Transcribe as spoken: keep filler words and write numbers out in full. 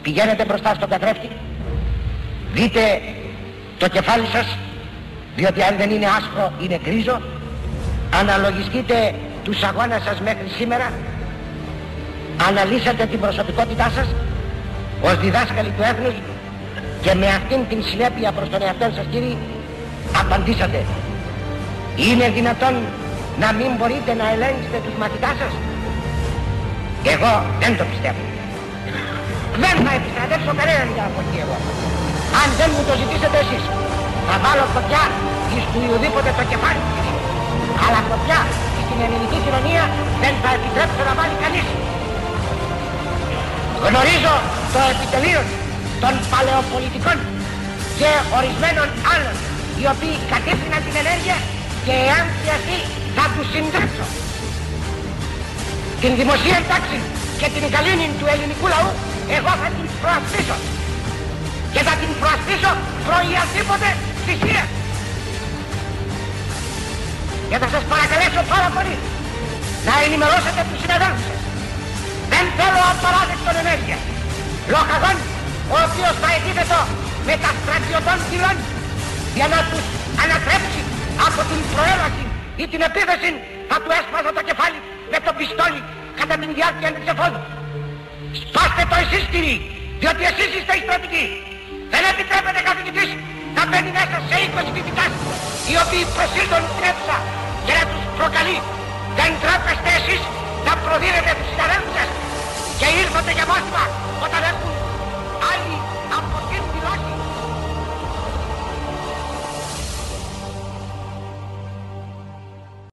πηγαίνετε μπροστά στον καθρέφτη, δείτε το κεφάλι σας, διότι αν δεν είναι άσπρο είναι γκρίζο, αναλογιστείτε τους αγώνες σας μέχρι σήμερα, αναλύσατε την προσωπικότητά σας ως διδάσκαλοι του έθνους και με αυτήν την συνέπεια προς τον εαυτό σας, κύριοι, απαντήσατε. Είναι δυνατόν να μην μπορείτε να ελέγξετε τους μαθητάς σας? Εγώ δεν το πιστεύω. Δεν θα επιστρατεύσω κανέναν για να πω εκεί εγώ. Αν δεν μου το ζητήσετε εσείς, θα βάλω φωτιά εις του ουδήποτε το κεφάλι, κύριε. Αλλά φωτιά στην ελληνική κοινωνία δεν θα επιτρέψω να βάλει κανείς. Γνωρίζω το επιτελείο των παλαιοπολιτικών και ορισμένων άλλων οι οποίοι κατεύθυναν την ενέργεια και εάν χρειαστεί θα τους συντρέψω. Την δημοσία τάξη και την γαλήνη του ελληνικού λαού εγώ θα την προασπίσω και θα την προασπίσω προϊασδήποτε θυσία. Και θα σας παρακαλέσω πάρα πολύ να ενημερώσετε τους συναδέλφους σας. Δεν θέλω απαράδεκτον ενέργεια. Λοχαγόν, ο οποίος θα επίθετο με τα στρατιωτών φυλών για να τους ανατρέψει από την προέλαση ή την επίθεση, θα του έσπαζα το κεφάλι με το πιστόλι κατά την διάρκεια του ξεφόδου. Σπάστε το εσείς, κύριοι, διότι εσείς είστε οι στρατηγοί. Δεν επιτρέπετε καθηγητής να μπαίνει μέσα σε είκοσι φοιτητάς οι οποίοι προσήλθουν την αίθουσα και να τους προκαλεί. Δεν τρέπεστε εσείς να προδίδετε τους συναδέλφους σας και ήρθατε για μάθημα όταν έχουμε